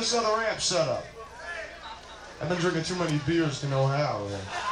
this other amp set up. I've been drinking too many beers to know how.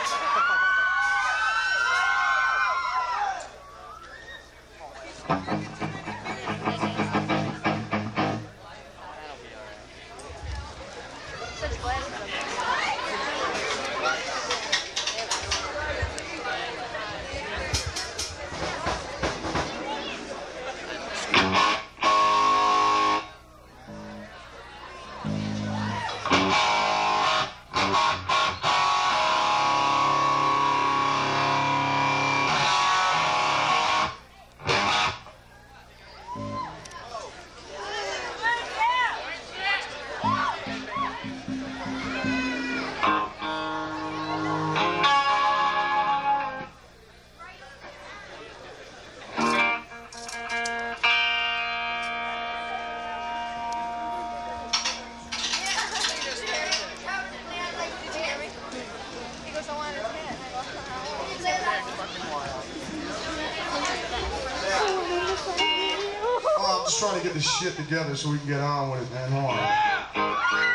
I'm just trying to get this shit together so we can get on with it, man. Hold on.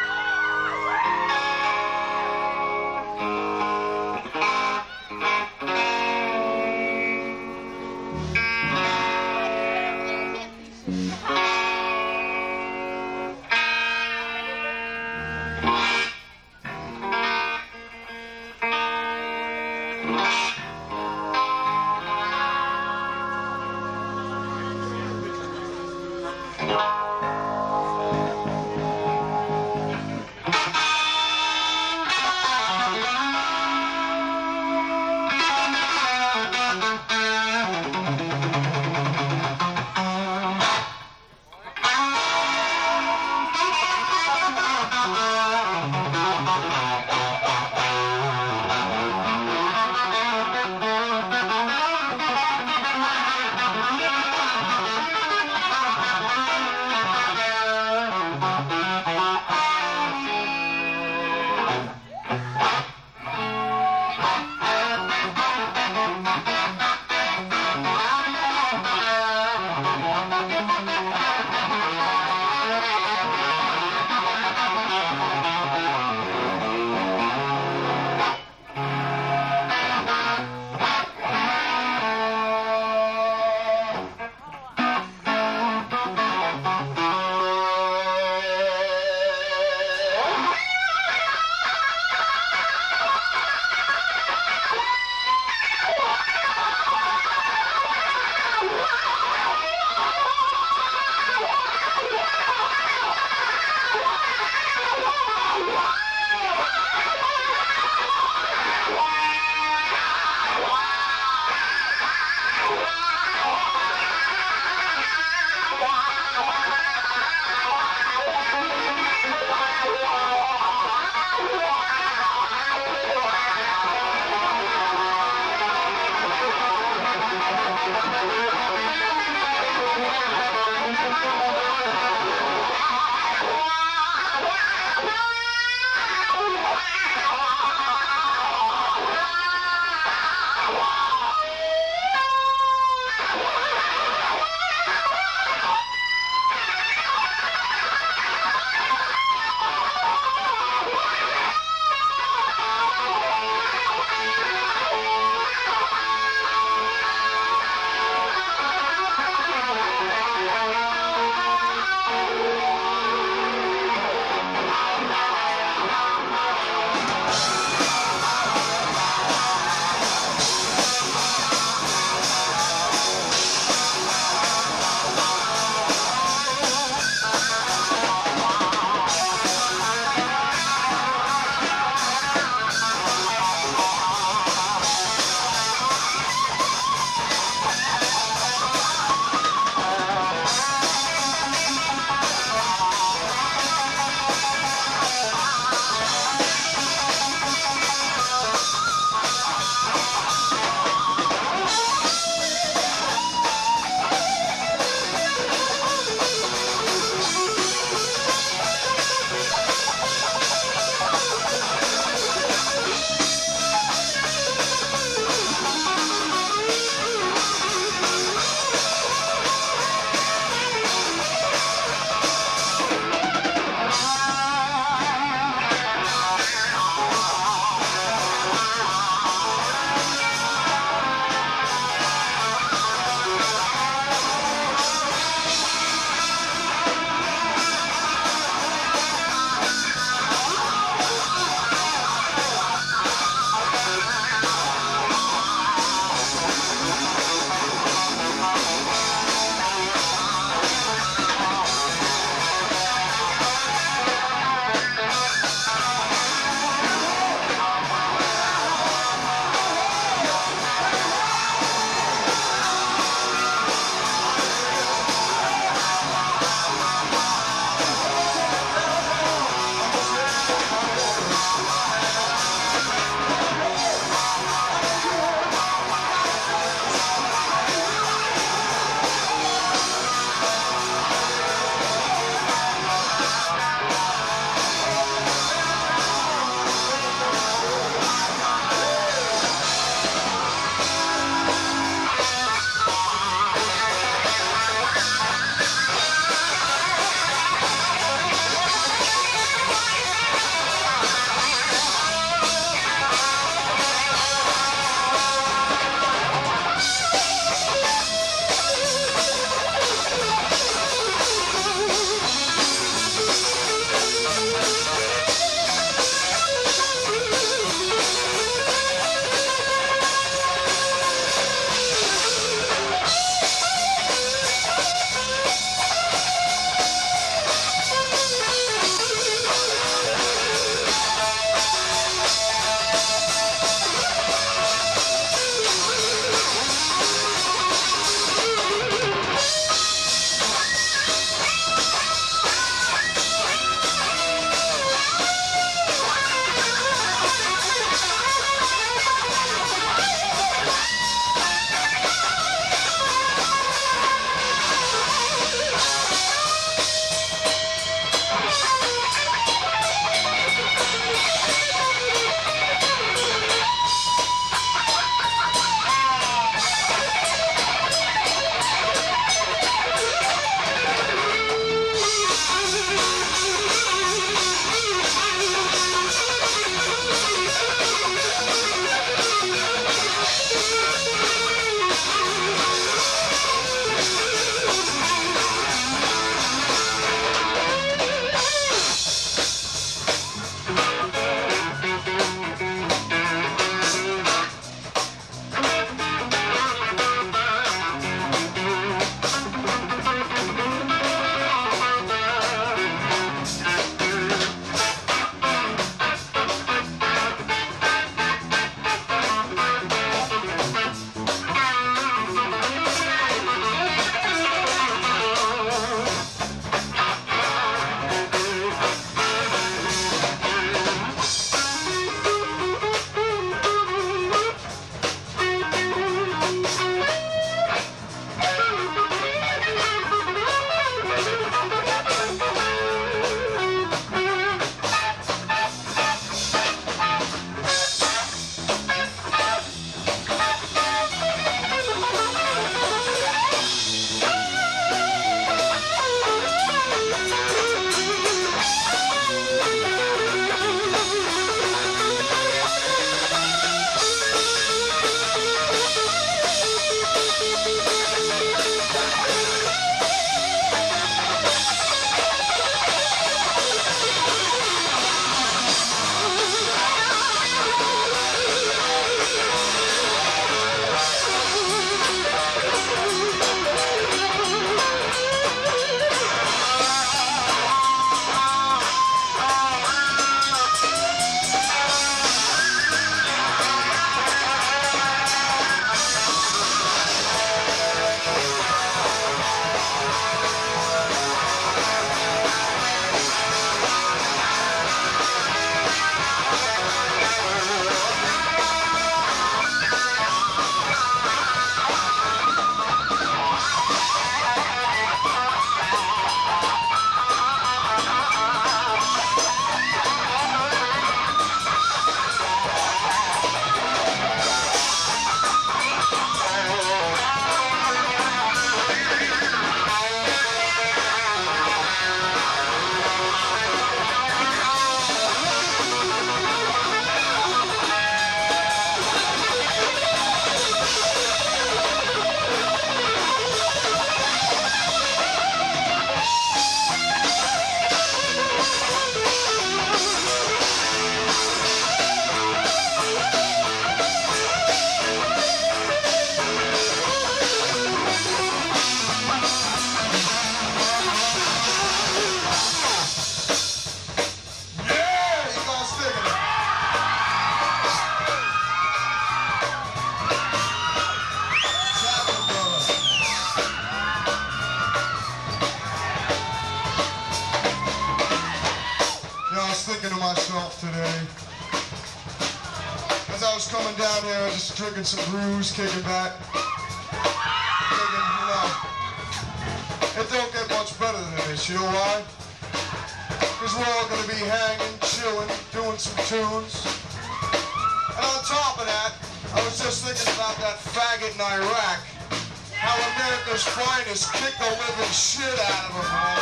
down here just drinking some brews, kicking back. Thinking, you know, it don't get much better than this, you know why? Because we're all gonna be hanging, chilling, doing some tunes. And on top of that, I was just thinking about that faggot in Iraq. How America's finest kicked the living shit out of him, man.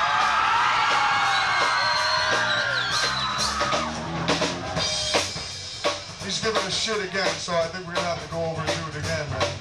He's giving us shit again, so I think we're gonna have to go over and do it again, man.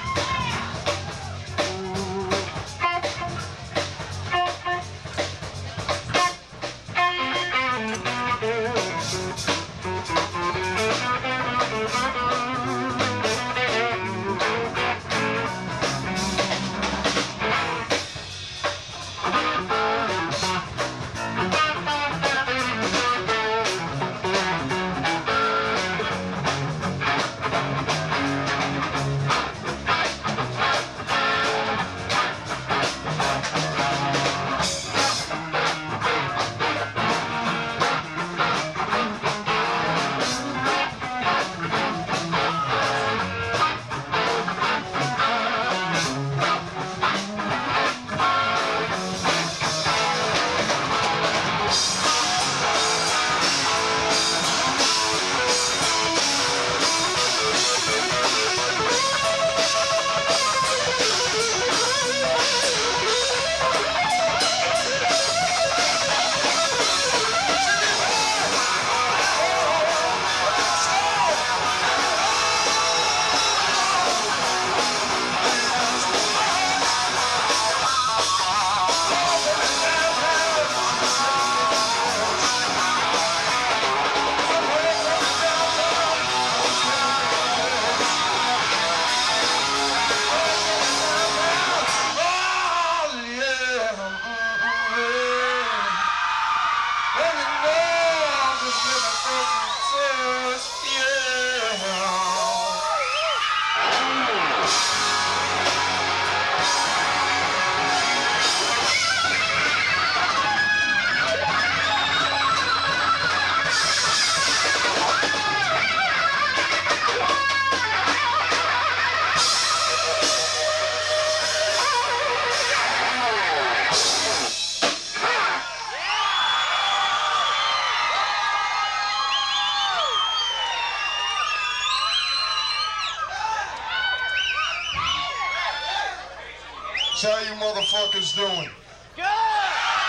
How you motherfuckers doing? Good!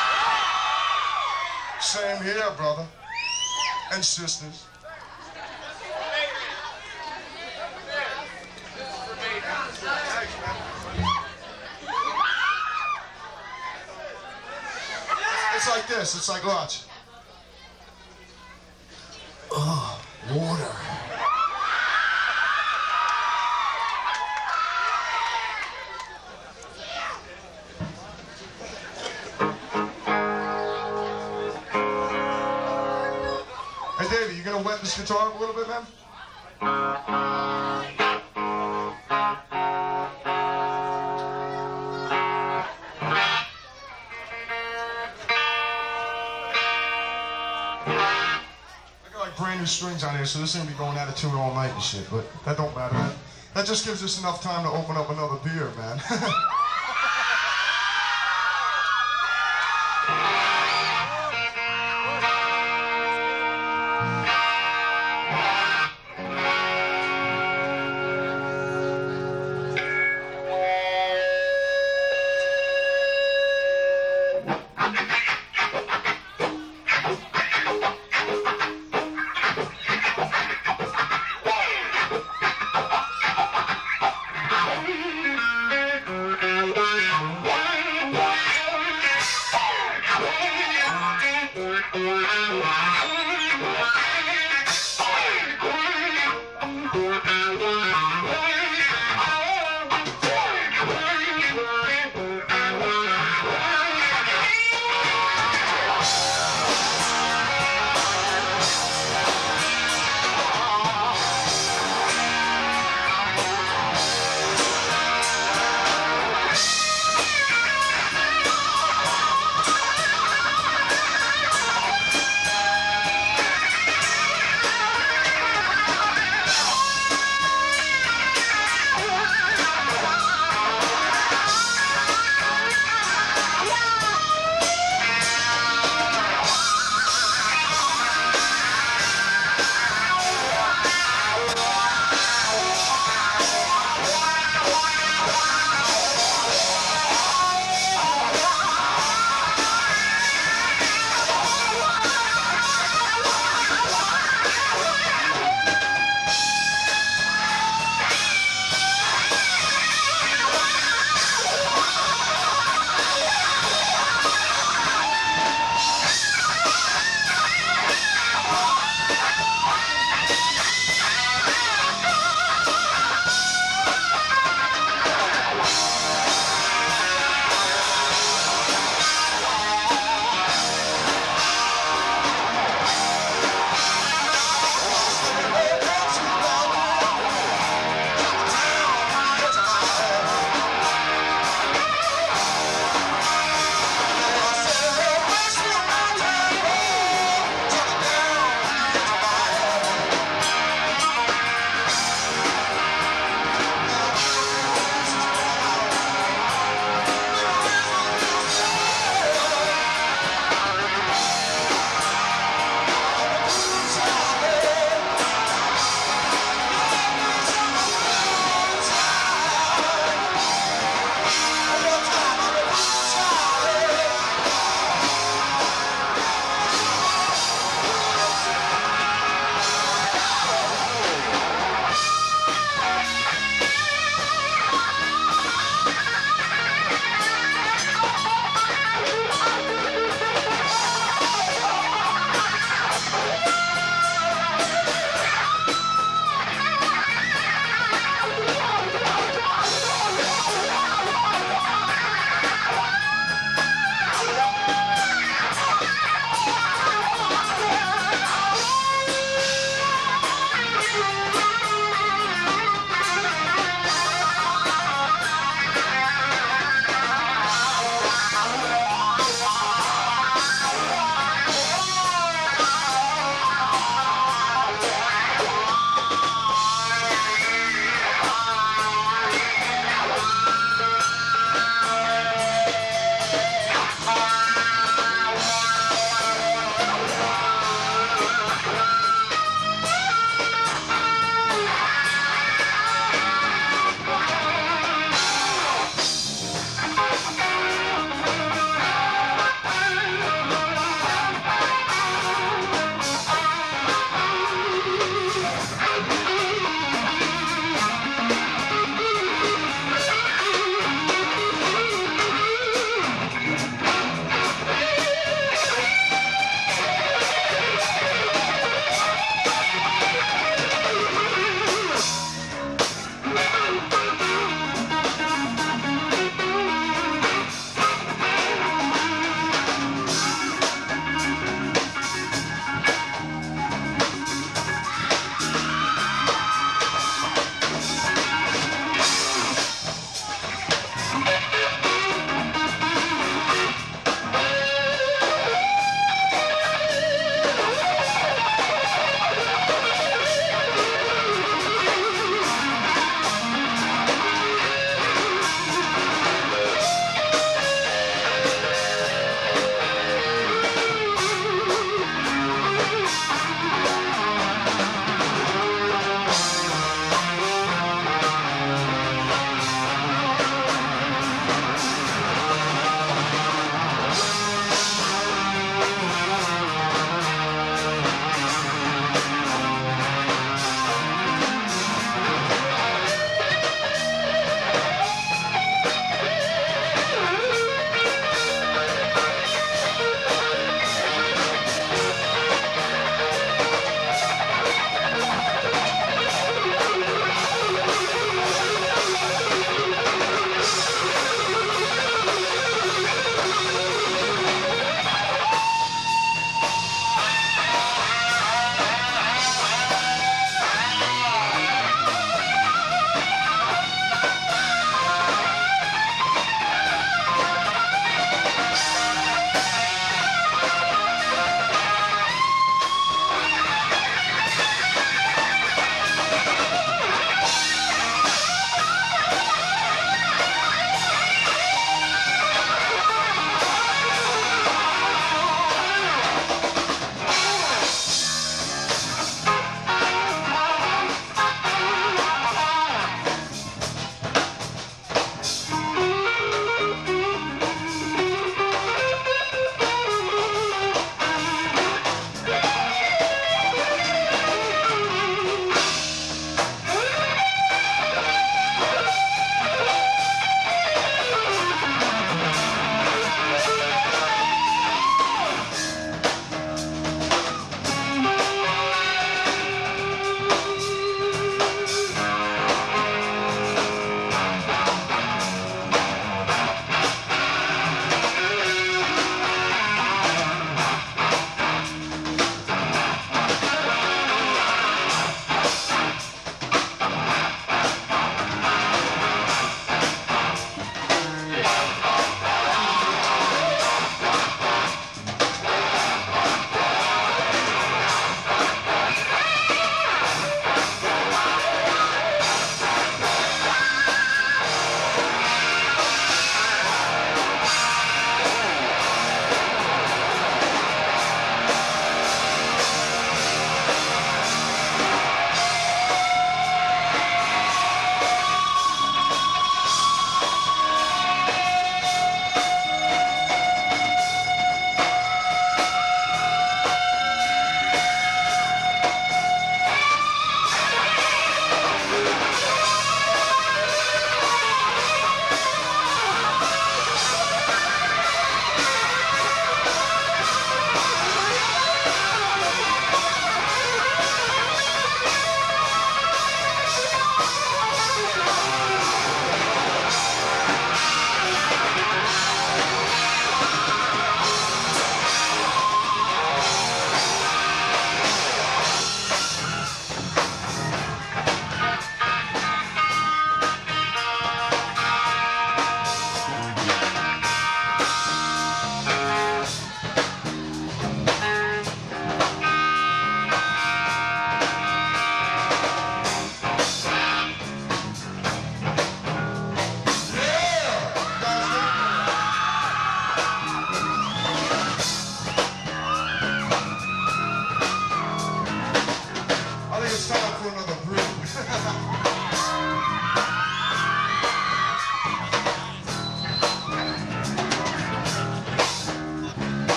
Same here, brother. And sisters. It's like this, it's like, watch. Oh, Woerner. Hey, Davey, you gonna wet this guitar up a little bit, man? I got like brand new strings on here, so this ain't gonna be going out of tune all night and shit, but that don't matter, man. That just gives us enough time to open up another beer, man.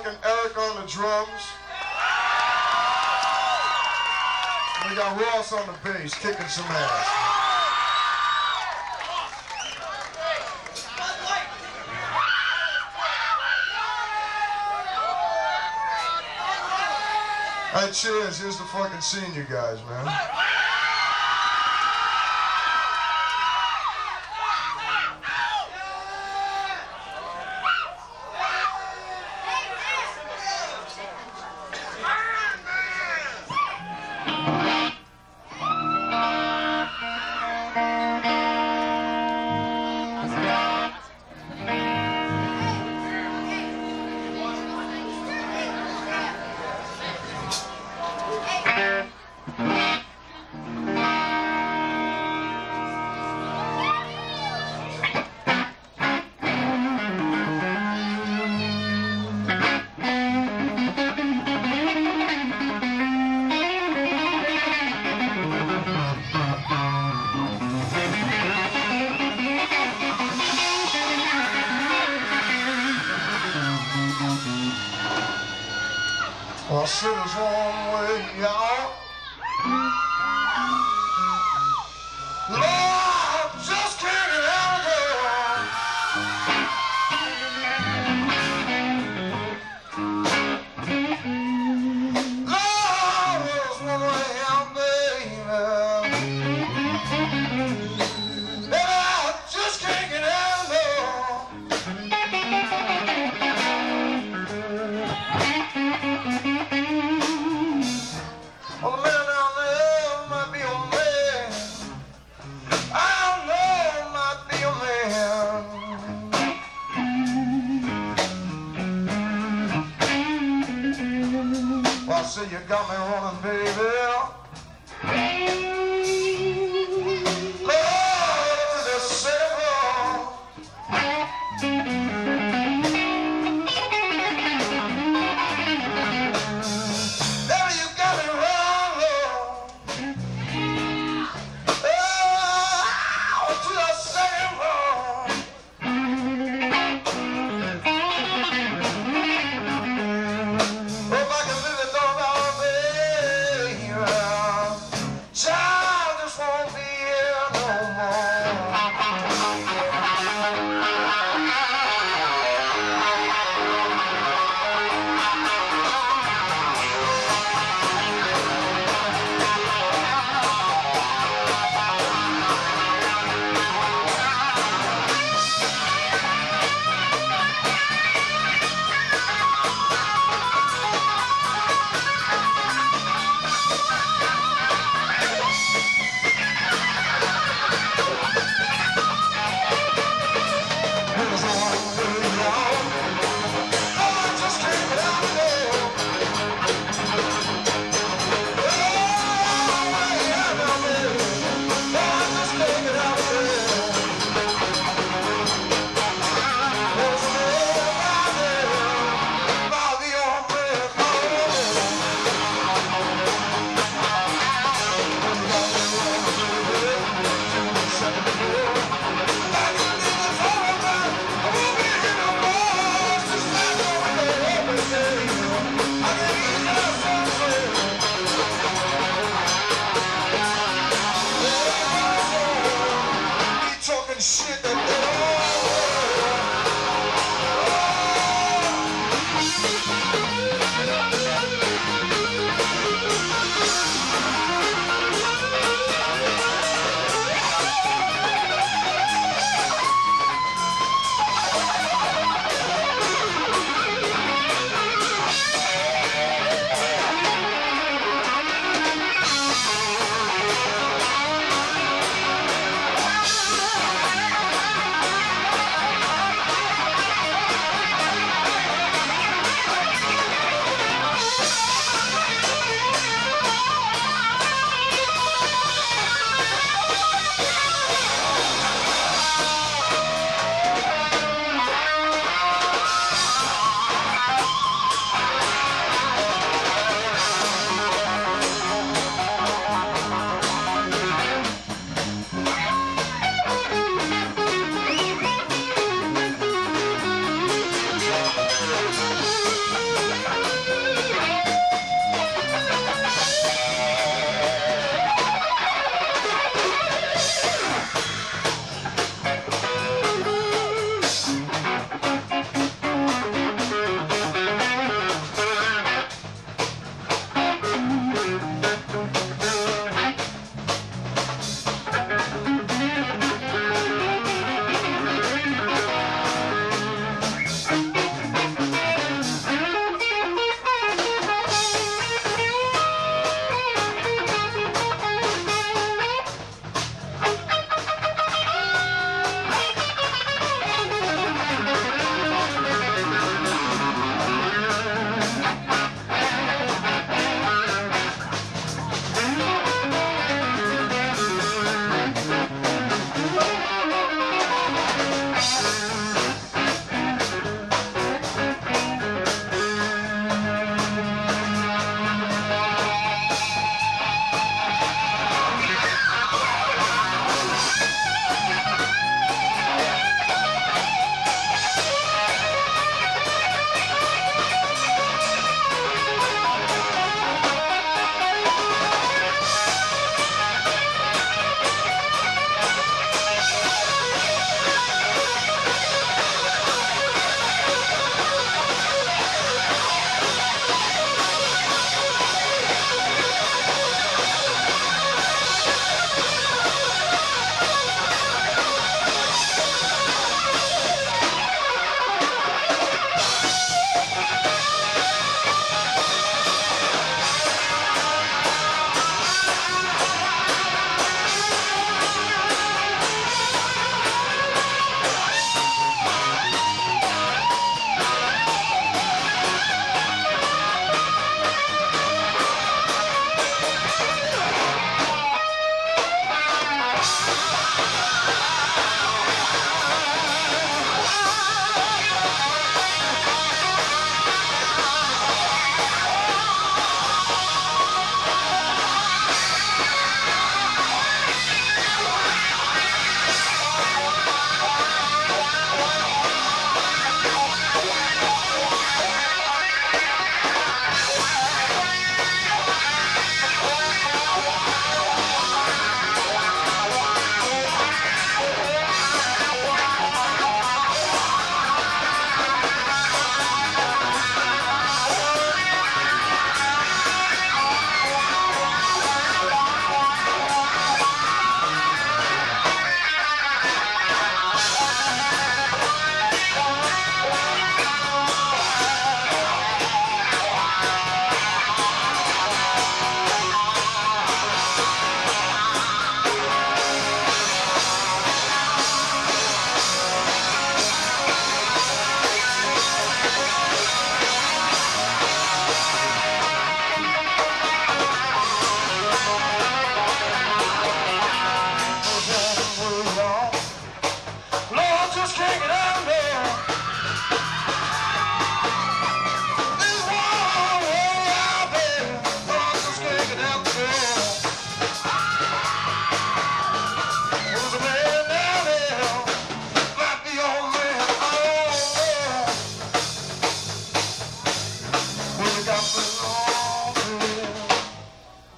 fucking Eric on the drums. We got Ross on the bass, kicking some ass. Hey, cheers. Here's the fucking scene, you guys, man. Well, shit is one way out. Lord, just can't get out of there. Lord, there's one way out, baby. And I just can't get out of there. Well, the man down there might be a man. I know might be a man. Well, I see you got me running, baby. Lord, to the city. Baby, you got me wrong, Lord. Oh, to the same Lord. Oh, if I can live it all, baby. Child.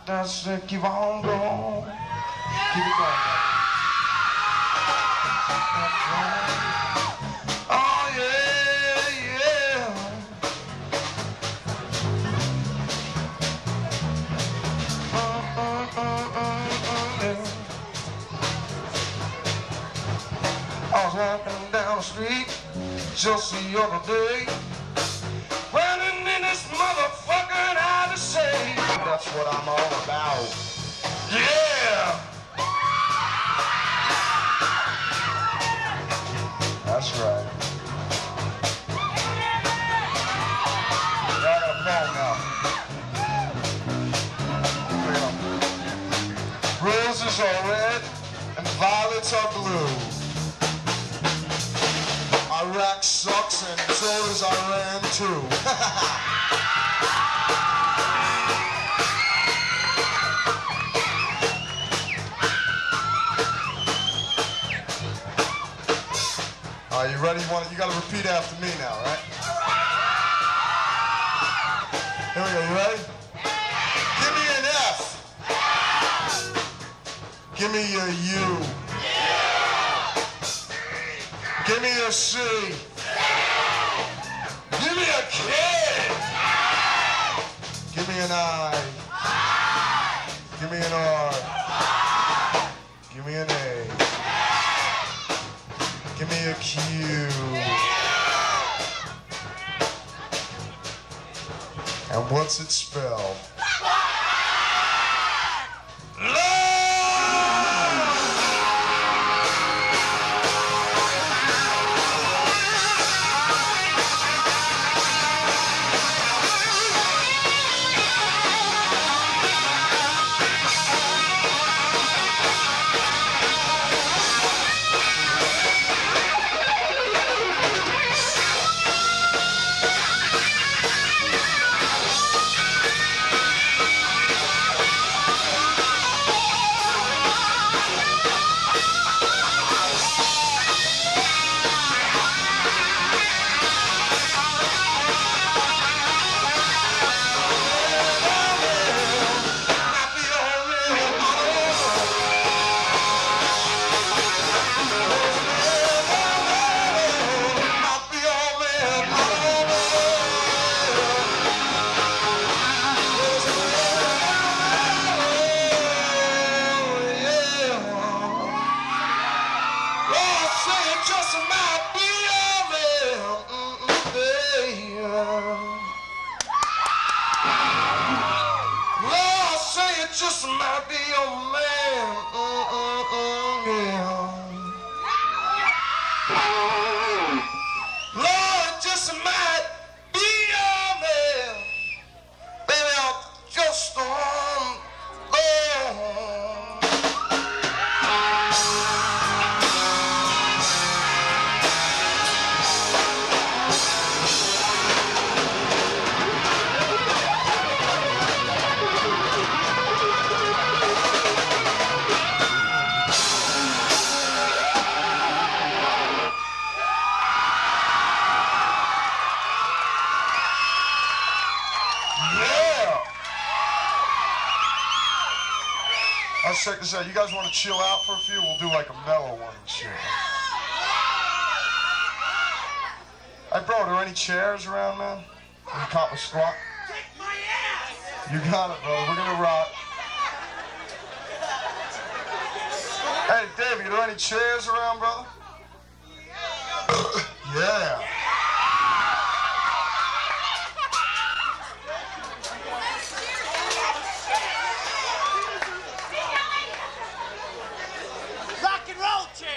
That's it, keep on going. Keep it going, man. Oh, yeah, yeah. Yeah. I was walking down the street just the other day, running in this motherfucking out to say, that's what I'm all about. Yeah! That's right. I got a phone now. Roses are red and violets are blue. Iraq sucks and so does Iran too. Are you ready? You gotta repeat after me now, right? Here we go, you ready? Give me an F. Give me a U. Give me a C. Give me a K. Give me an I. Give me an R. Give me an A. Give me a Q. And what's it spell? Just might be your man, yeah. Lord, just might be your man. Baby, I'm just on Let's check this out. You guys want to chill out for a few? We'll do like a mellow one and shit. Hey, bro, are there any chairs around, man? Can you cop a squat? Kick my ass! You got it, bro. We're gonna rock. Hey, Davey, are there any chairs around, brother? Yeah. Rock and roll chair!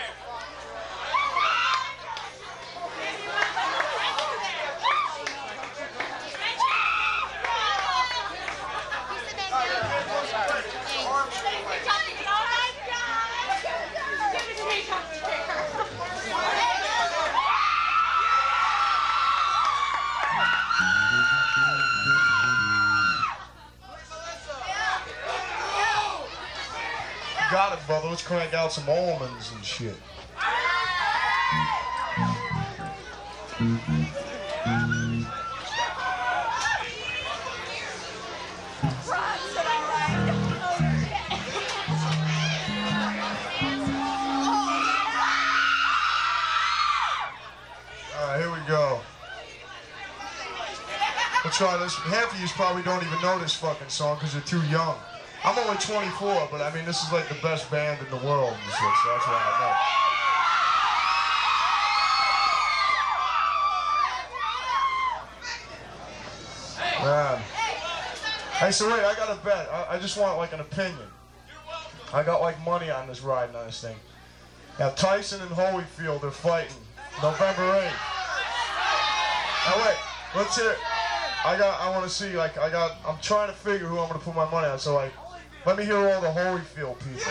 Got it, brother. Let's crank out some almonds and shit. Right, all right. try this. Half of you probably don't even know this fucking song because you're too young. I'm only 24, but I mean, this is like the best band in the world and shit, so that's why I know. Man. Hey, so wait, I got a bet. I just want like an opinion. I got like money on this riding on this thing. Now Tyson and Holyfield are fighting November 8th. Now wait, let's hear it. I want to see, like, I'm trying to figure who I'm going to put my money on, so like, let me hear all the Holyfield people.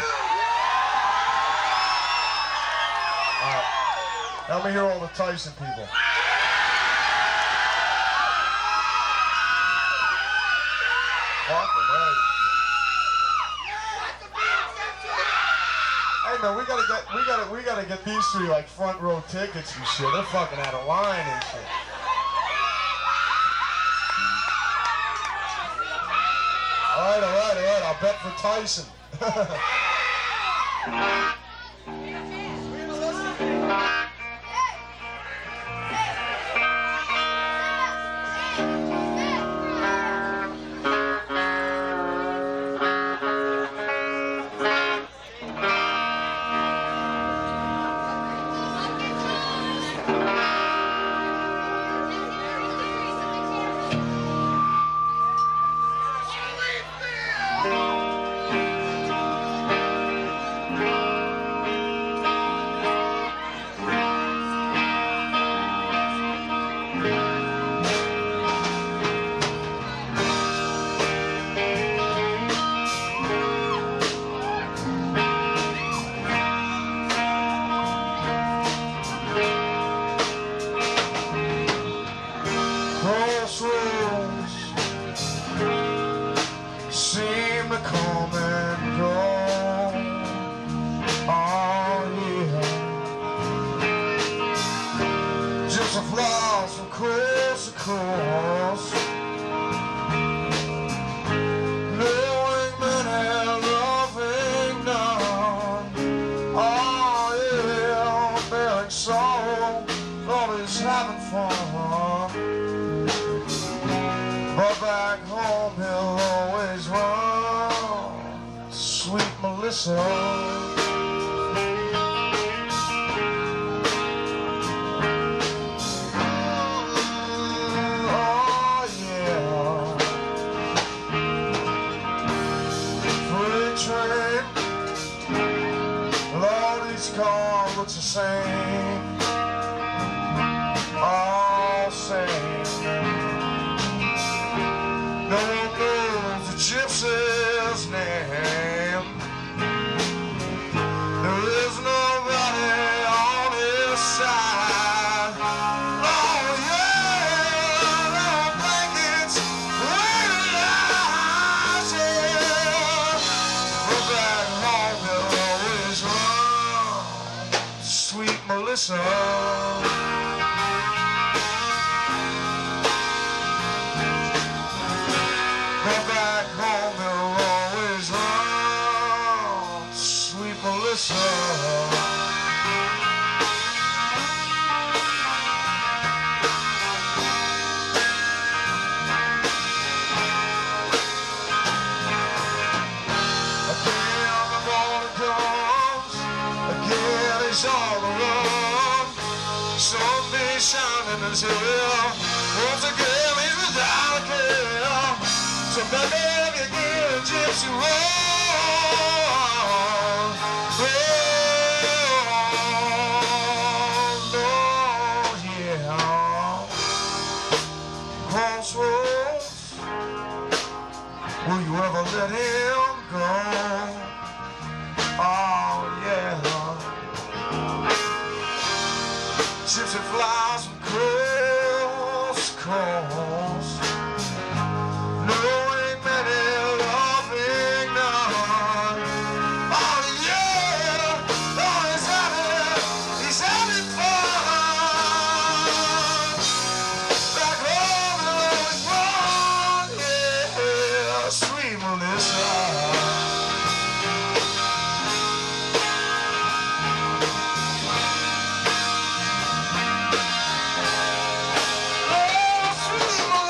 Alright, let me hear all the Tyson people. Fucking right. Hey man, we gotta get these three like front row tickets and shit. They're fucking out of line and shit. All right, I'll bet for Tyson. Seem to come and go. Oh yeah, just a flies from coast to coast. Knowing men and loving none. Oh yeah, bearing sorrow, always having fun. But back home he'll always run, sweet Melissa. Oh yeah, freight train, all these cars look the same, all same. No one knows the gypsy's name. There is nobody on his side. Oh yeah, I don't think it's where it lies, yeah. But back home he'll always run, sweet Melissa. Back home he'll always run, sweet Melissa. Again the morning comes, again he's all alone. Sun be shining as hell, once again he's without a care. So baby, if you get a gypsy roll, no, yeah. Crossroads, will you ever let him go? Oh, yeah. Gypsy flies from coast to coast. Sweet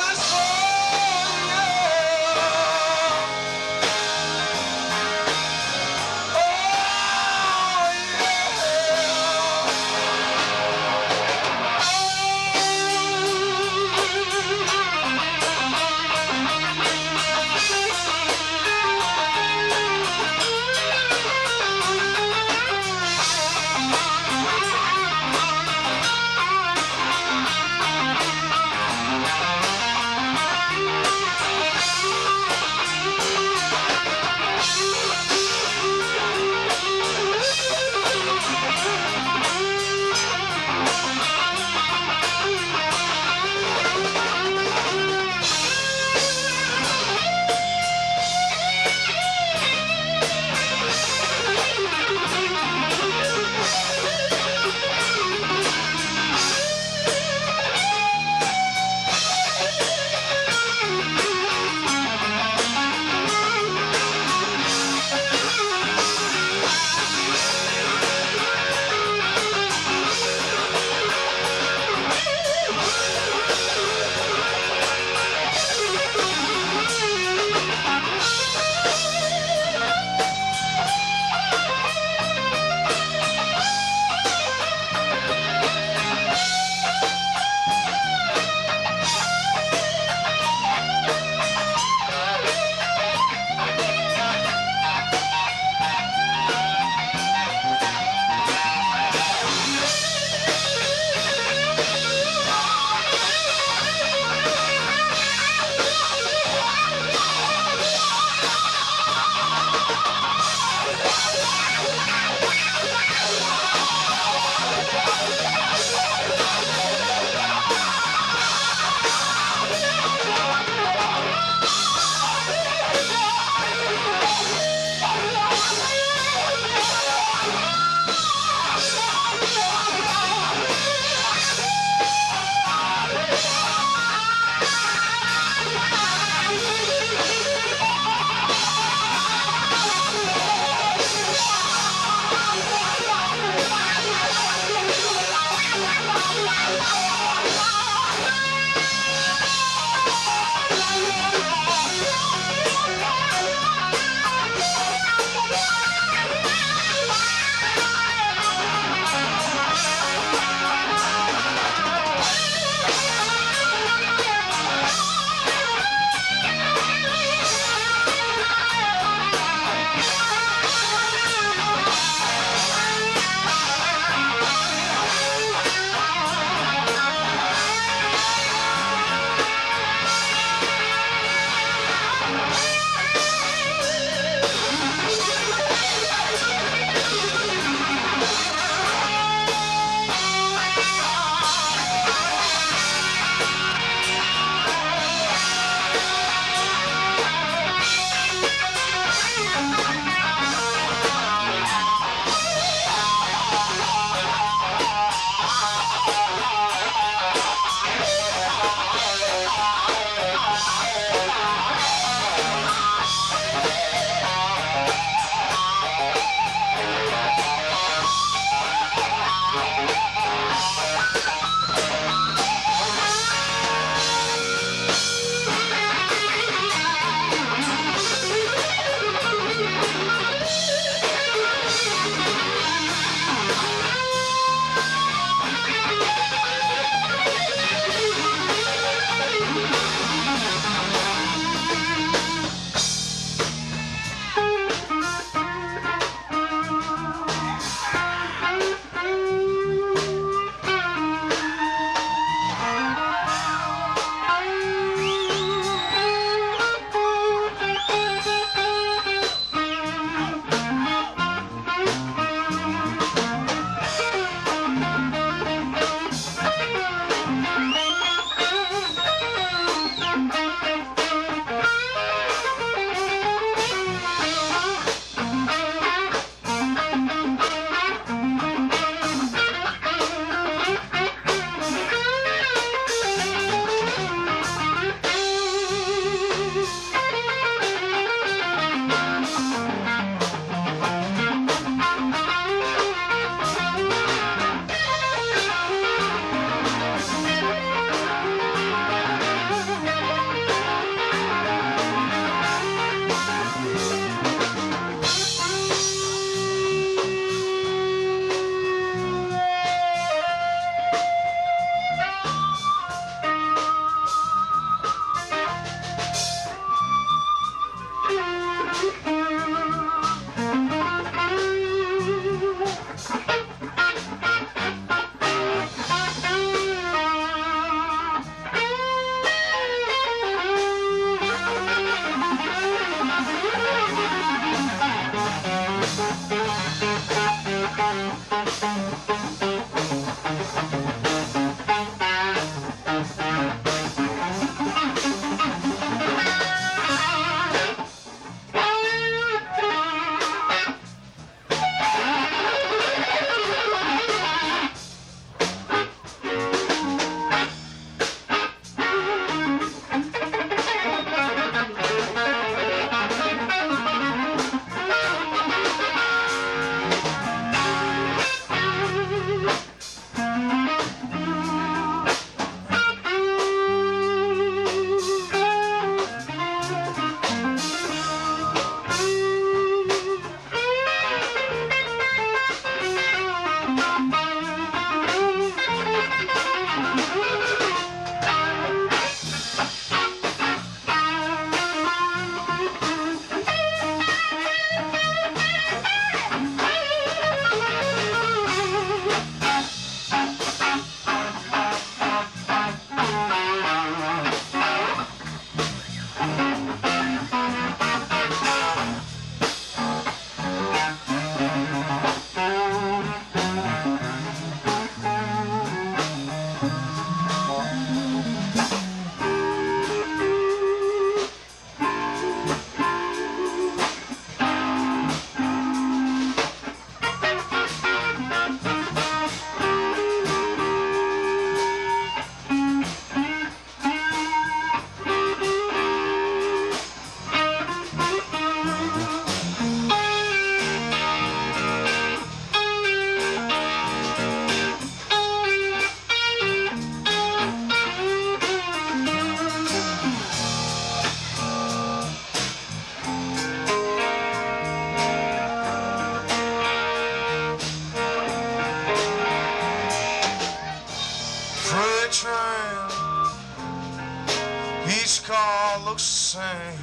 sing.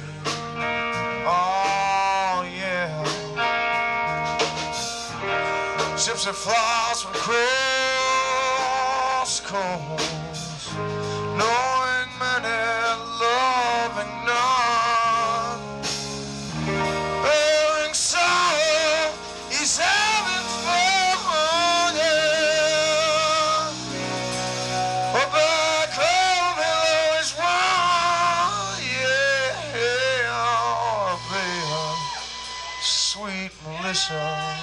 Oh yeah. Ships that flies from cross coast, knowing many, loving none, bearing sorrow, he's having fun, yeah. But back home below is one, yeah, oh, baby, sweet Melissa.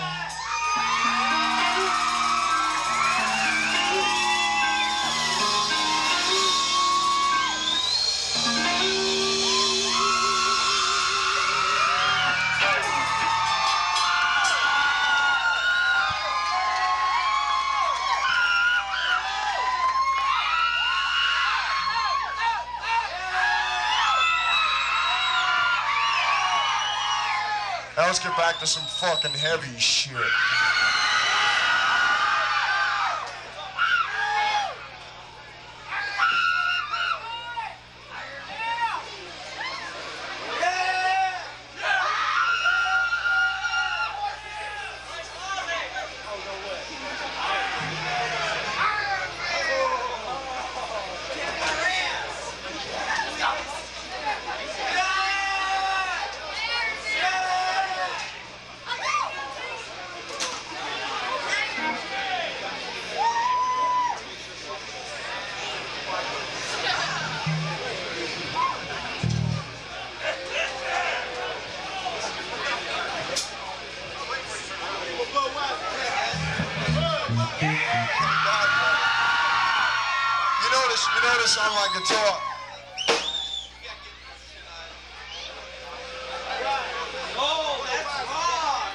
Now let's get back to some fucking heavy shit. You notice on my guitar. Oh, that's hard.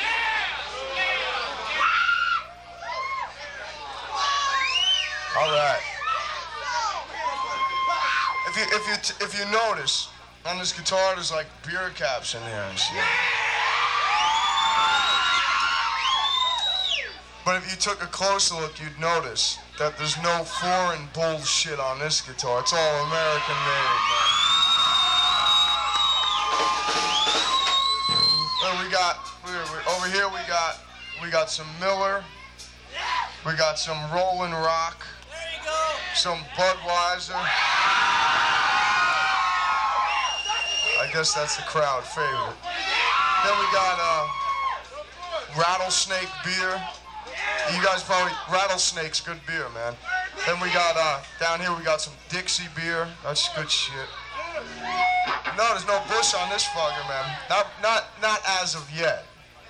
All right. If you notice, on this guitar there's like beer caps in there and shit. But if you took a closer look, you'd notice that there's no foreign bullshit on this guitar. It's all American made, man. Well, over here we got some Miller, we got some Rollin' Rock, some Budweiser. I guess that's the crowd favorite. Then we got Rattlesnake beer. You guys probably, Rattlesnake's good beer, man. Then we got, down here we got some Dixie beer. That's good shit. No, there's no Bush on this fucker, man. Not as of yet.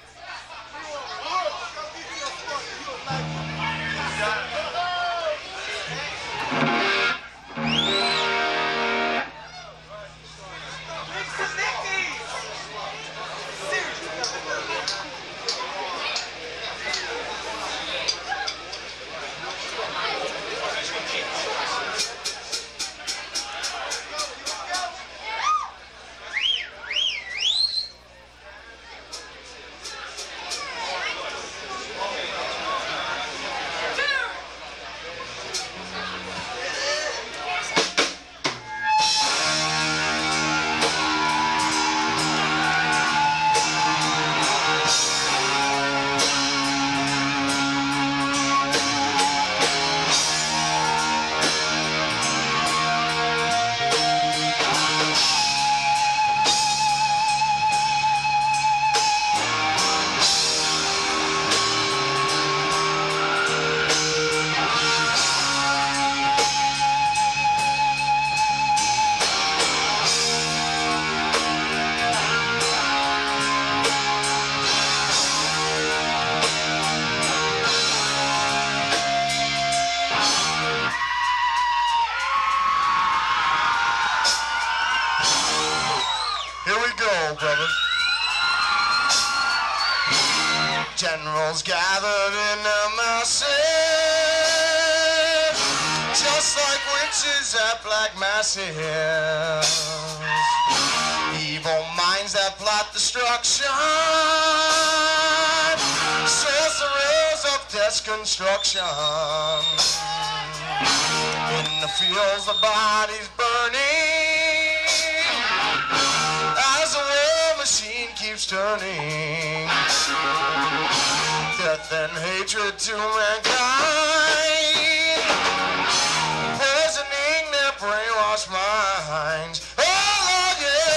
Generals gathered in a massive, just like witches at black masses. Evil minds that plot destruction, sorcerers of death's construction. In the fields the bodies burning, keeps turning. Death and hatred to mankind, poisoning their brainwashed minds. Oh, Lord, yeah.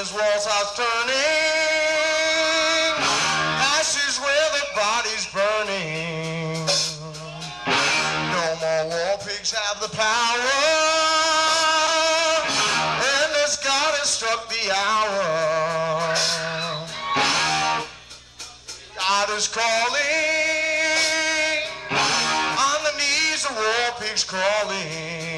this world starts turning, ashes where the body's burning. No more war pigs have the power, and this God has struck the hour. God is calling, on the knees the war pigs crawling.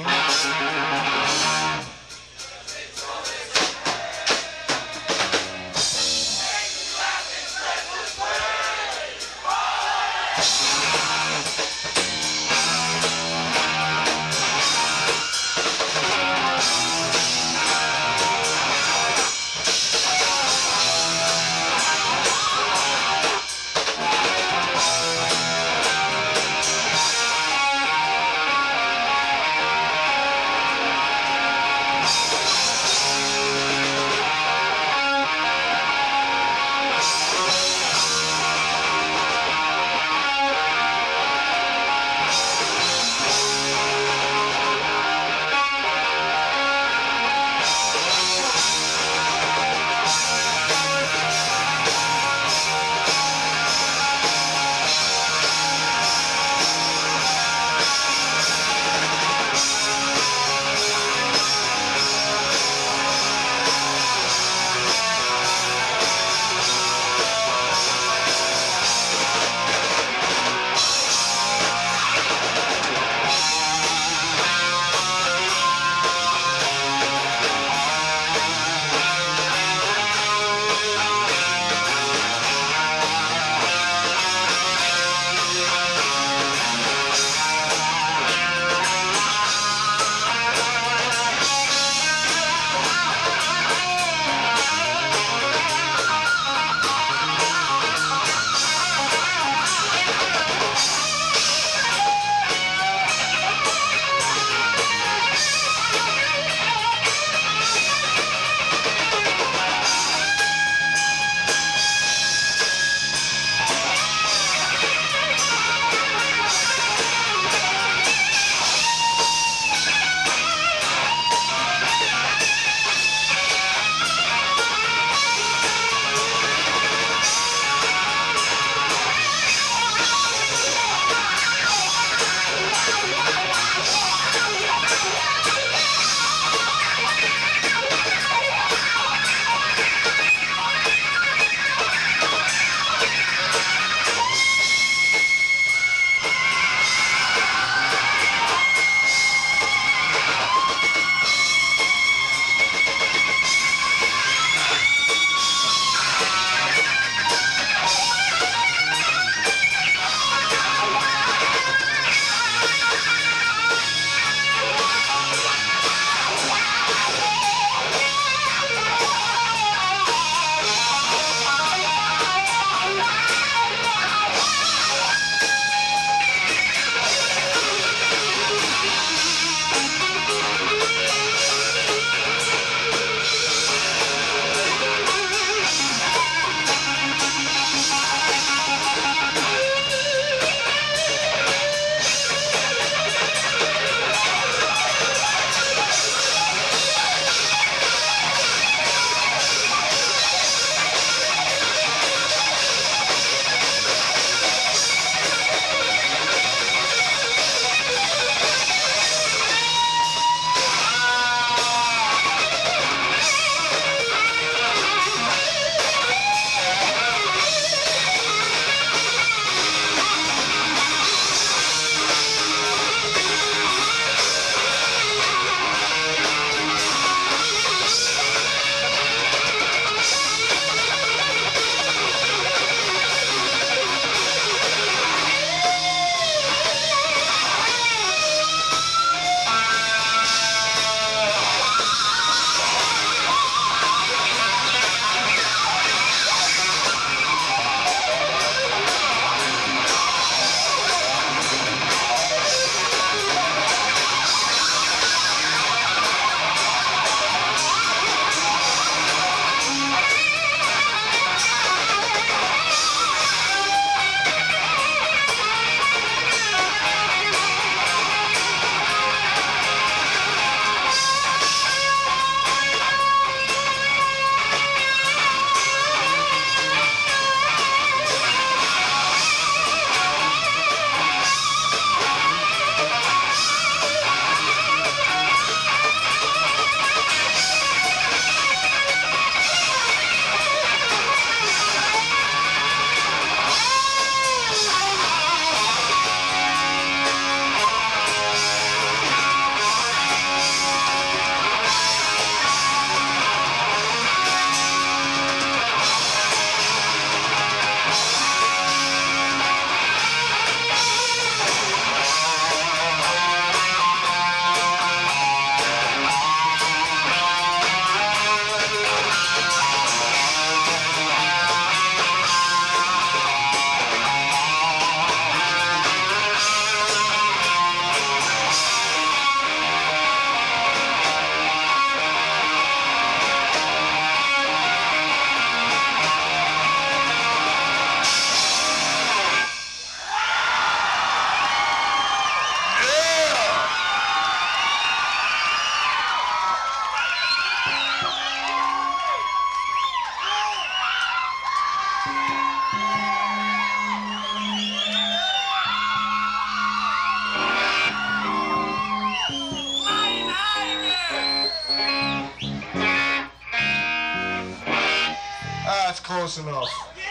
close enough.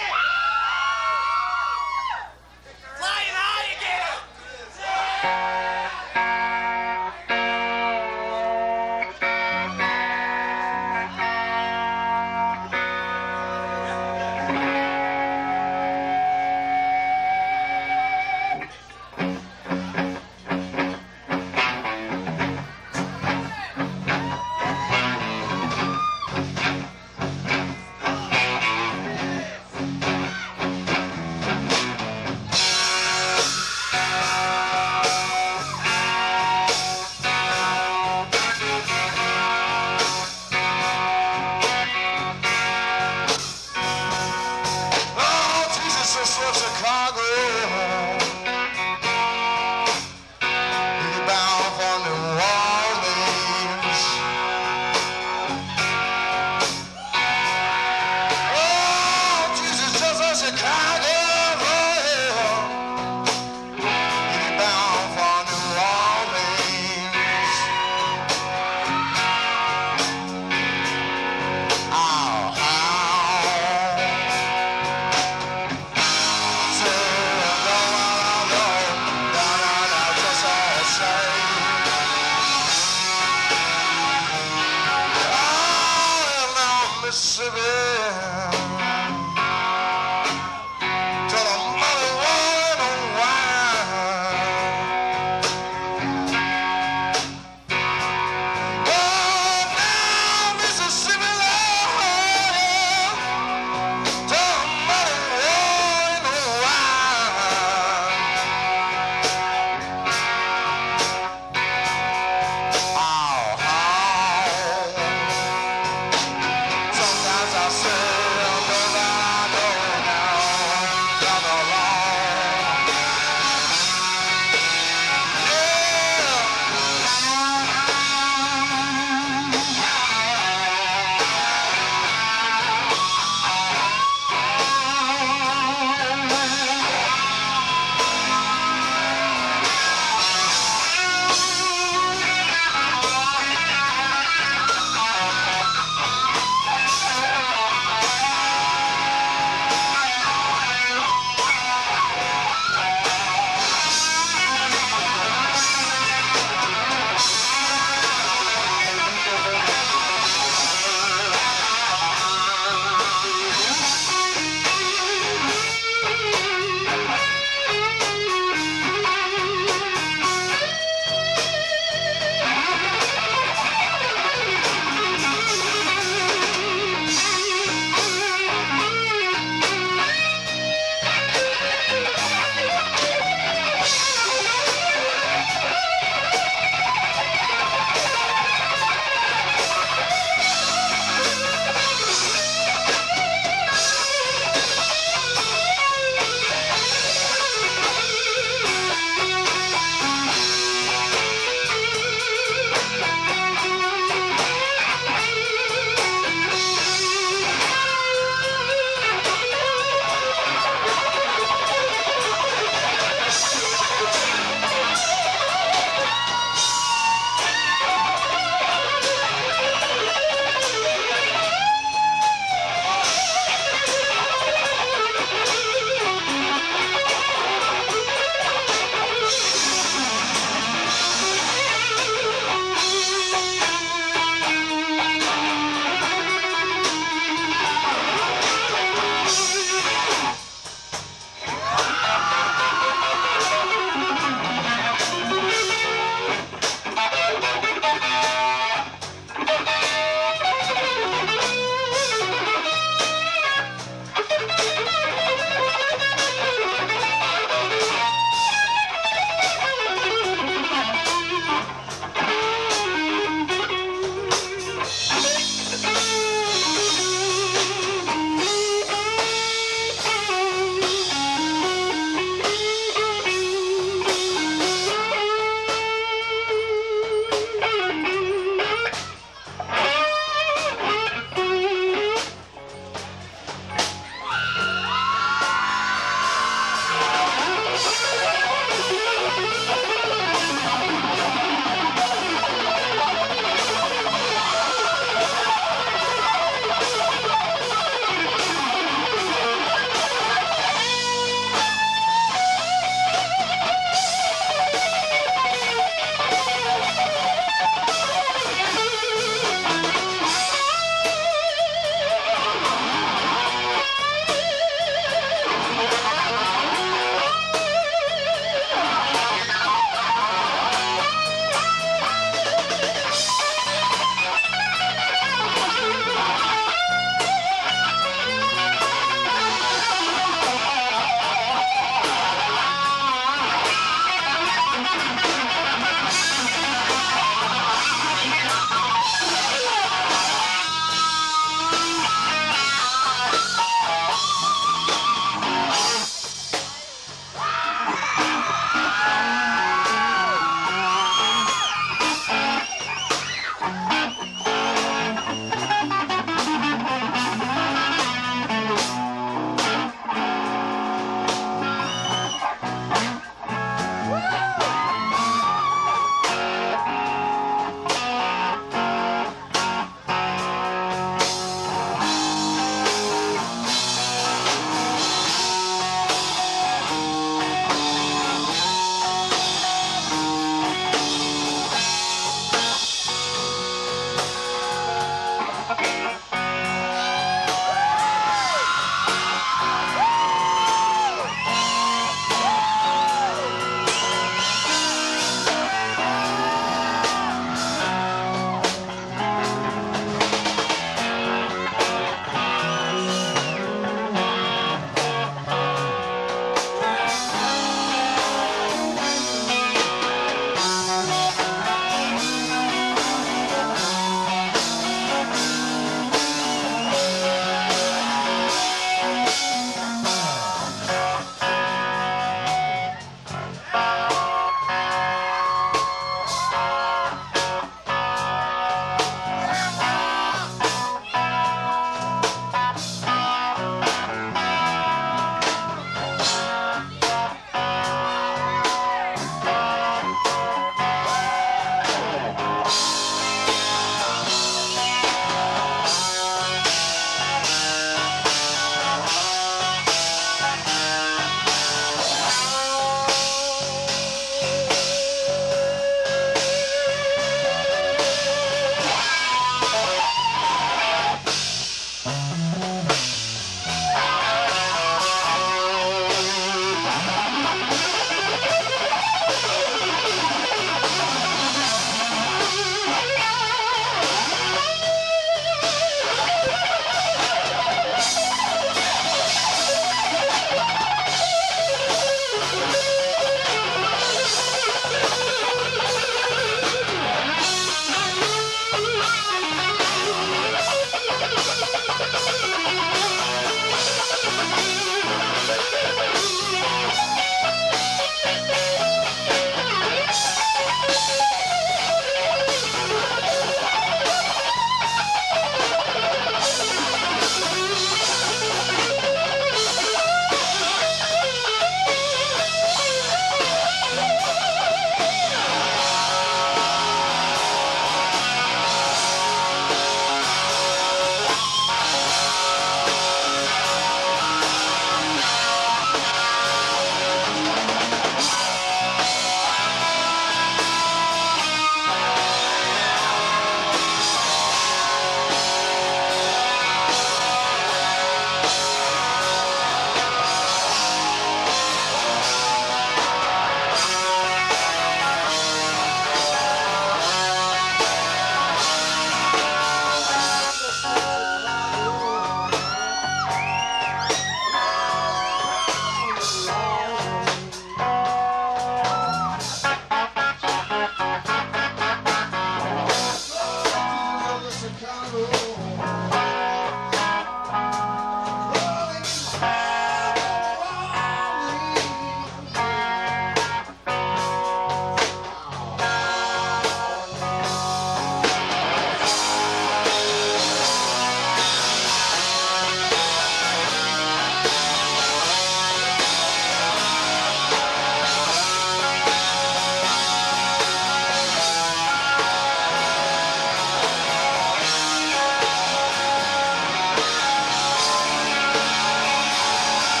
Flying high again.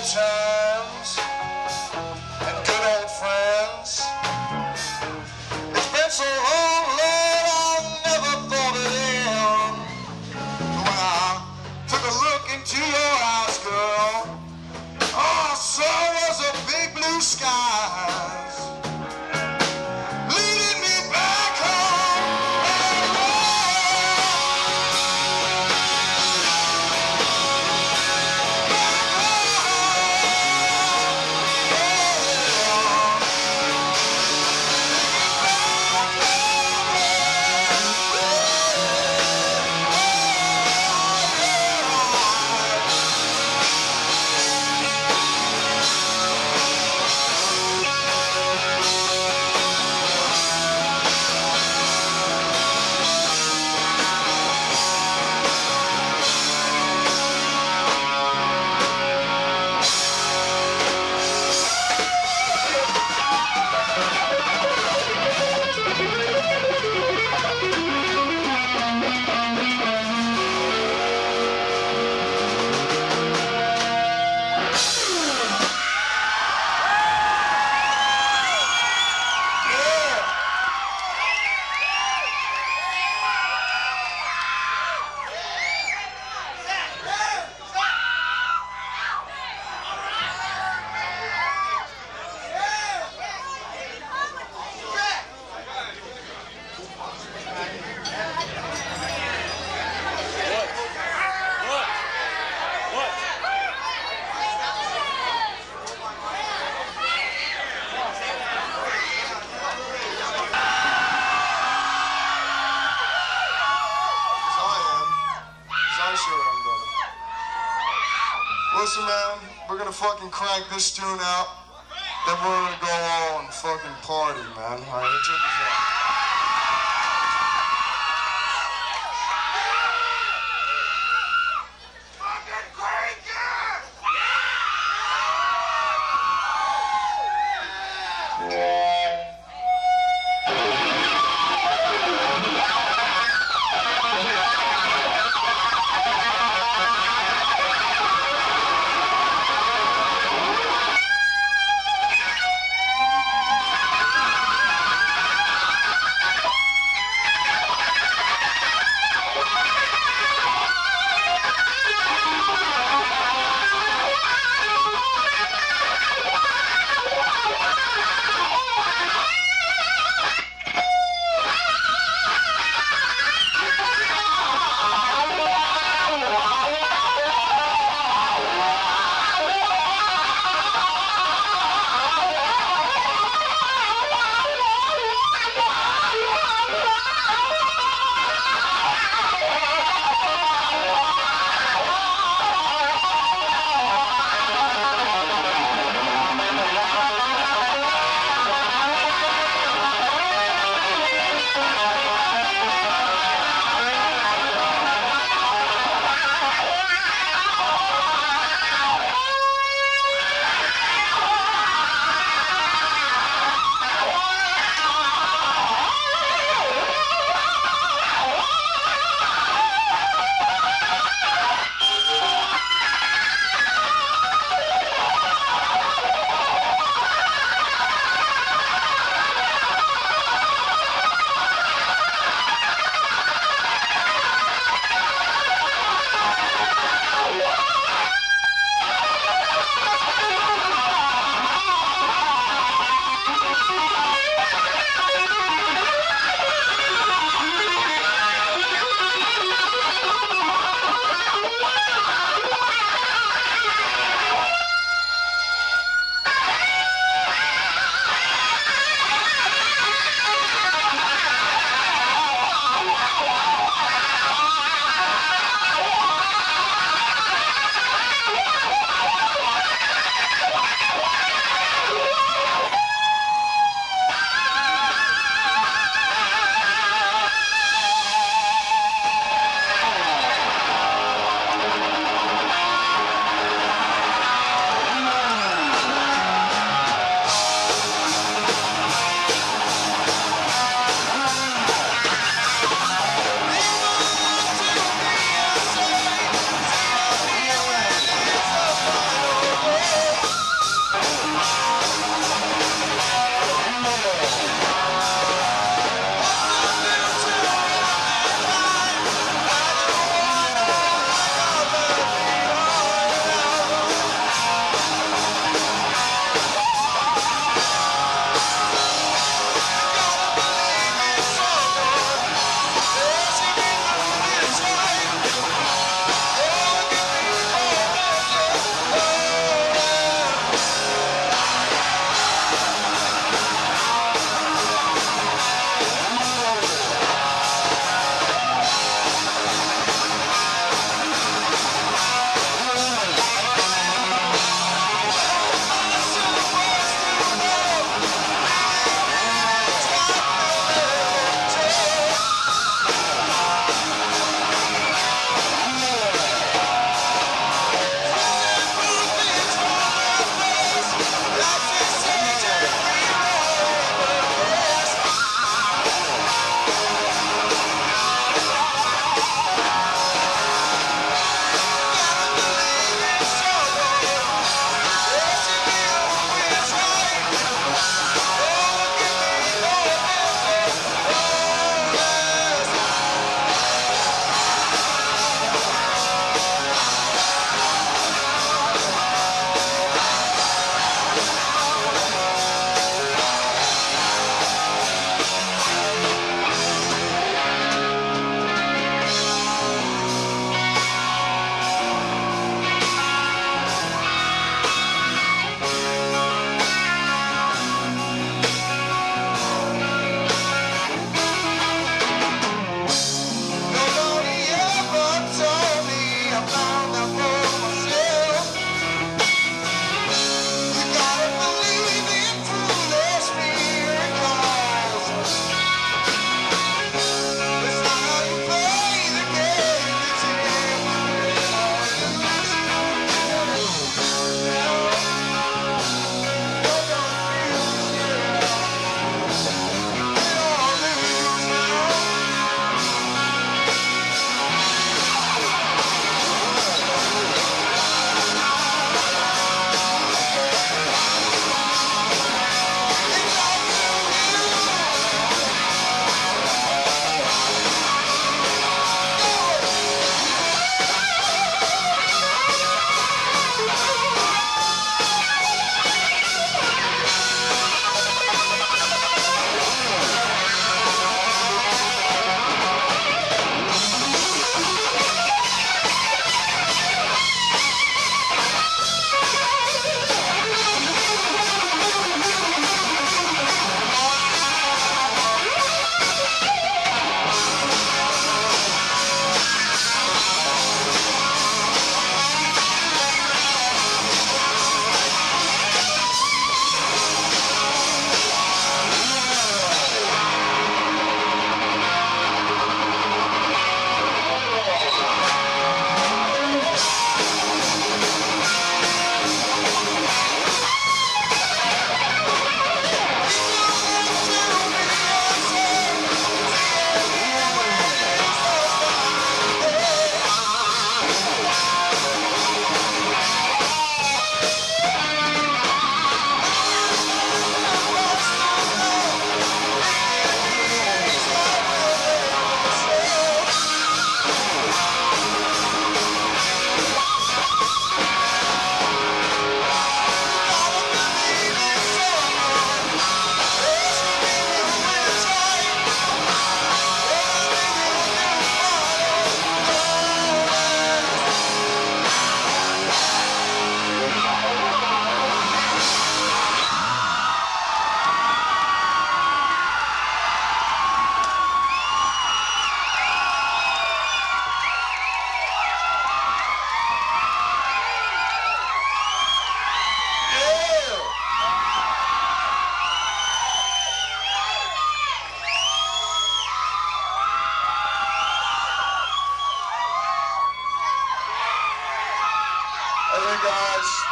old times and good old friends. It's been so long, Lord, I never thought it in. When I took a look into your eyes, girl, all I saw was a big blue skies leading me back home. Listen, man, we're gonna fucking crank this tune out, then we're gonna go all and fucking party, man. All right, check this out.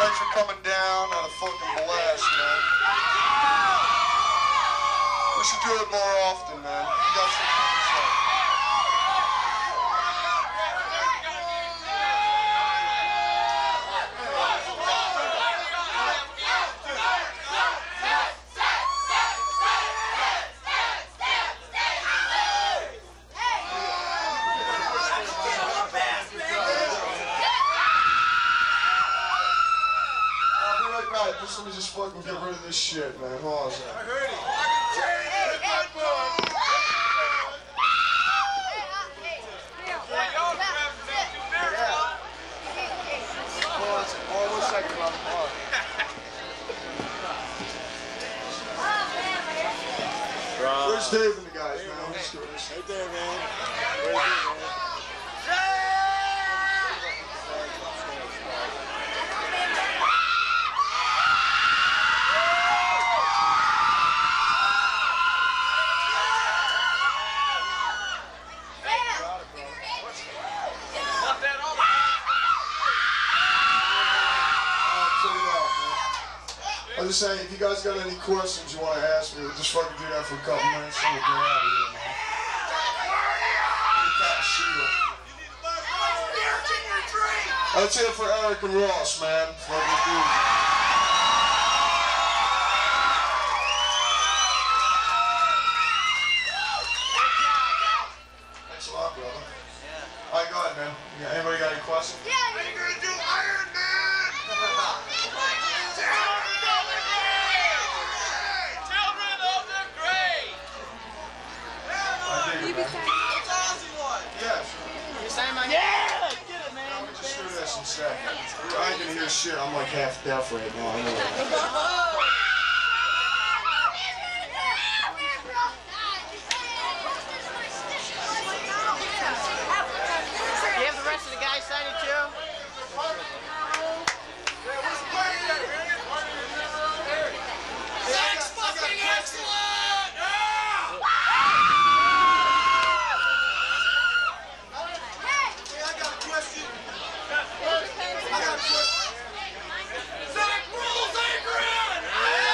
Thanks for coming down. Had a fucking blast, man. We should do it more often, man. You got some good stuff. Let me just fucking get rid of this shit, man. Hold on a second. I heard it. Hold on 1 second, man. Where's Dave and the guys, man? Let's do this. Right there, man. Right there, man. I'm just saying, if you guys got any questions you want to ask me, we'll just fucking do that for a couple minutes and we'll get out of here, man. That's it for Eric and Ross, man. Fucking dude. Thanks a lot, brother. Yeah. All right, go ahead, man. Anybody got any questions? Yeah. What are you gonna do, Iron Man? Yeah! Get it, man! Let me just do this instead. I ain't gonna hear shit. I'm like half deaf right now. I know that. You have the rest of the guys signed too? Zack's fucking excellent! Zakk rules, Adrian!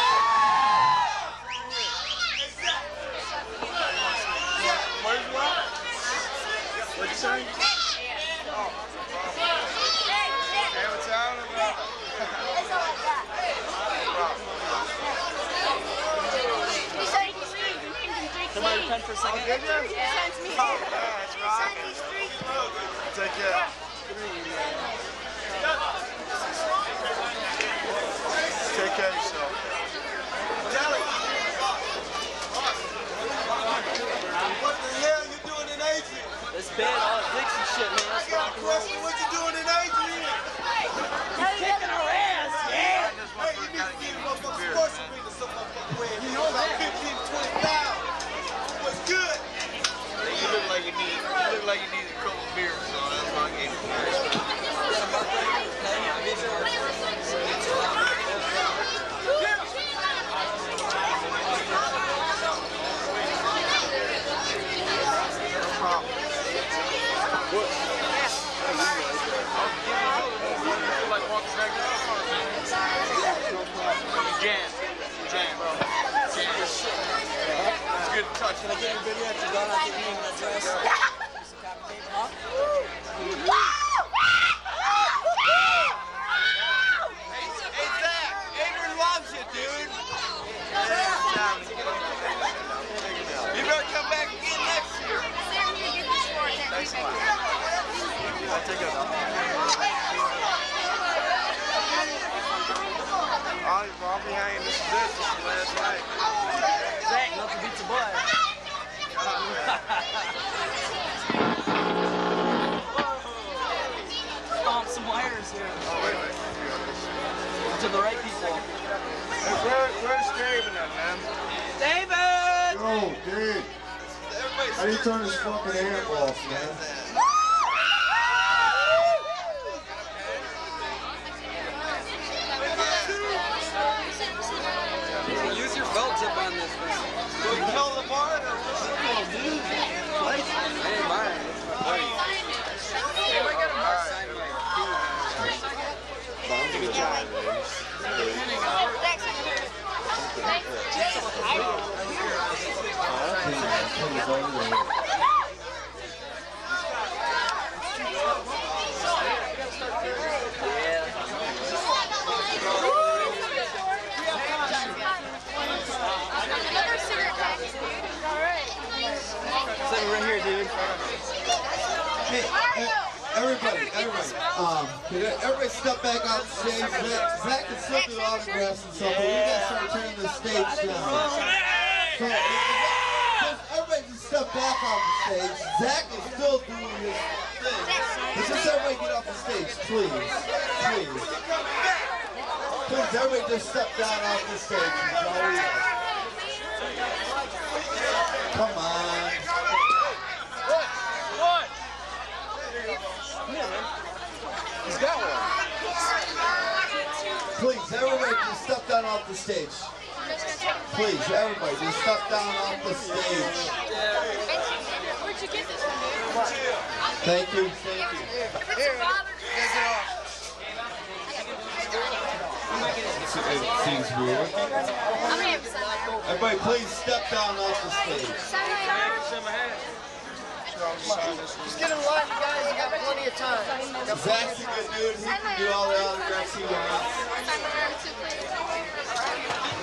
What'd you say? Oh. Hey, what's out about? Somebody pen for a second. Did you? Yeah. Oh, yeah, it's rocking. Take care. Take care of yourself. What the hell you doing in Adrian? That's bad, all that Dixie shit, man. That's rock and roll. What you doing in Adrian? Kicking our ass, yeah! Hey, you need to get a motherfucking sports arena some motherfucking way. You know that. 15, 20,000. What's good? You look like you need a couple beers, so that's why I gave you first. Good touch. Can I get your video after done? I'll get you an address. Hey, Zakk, Adrian loves you, dude. You better come back again next year. Thanks a lot. I'll take it. I'll be hanging this last night. Zakk, nothing beats a butt. Stomp some wires here. Oh, wait a minute. To the right people. Hey, where's David at, man? David! Yo, Dave. How do you turn this fucking amp off, man? Use your belt tip on this thing. Do we kill the bar or what? Oh, dude. That ain't mine. It's my buddy. Hey, I got a sign right here. Good job. Right here, dude. Hey, everybody, everybody step back off the stage. Zach can still do autographs and stuff, but we gotta start turning the stage down. So, everybody just step back off the stage. Zach is still doing his thing. But just everybody get off the stage, please. Please. Please, everybody just step down off the stage. Come on. He's got one. Please, everybody just step down off the stage. Please, everybody just step down off the stage. Where'd you get this one, dude? Thank you, thank you. It seems weird. Everybody, please step down off the stage. Just get in line, you guys. You got plenty of time. Zach's a good dude. He can do all the autographs he wants.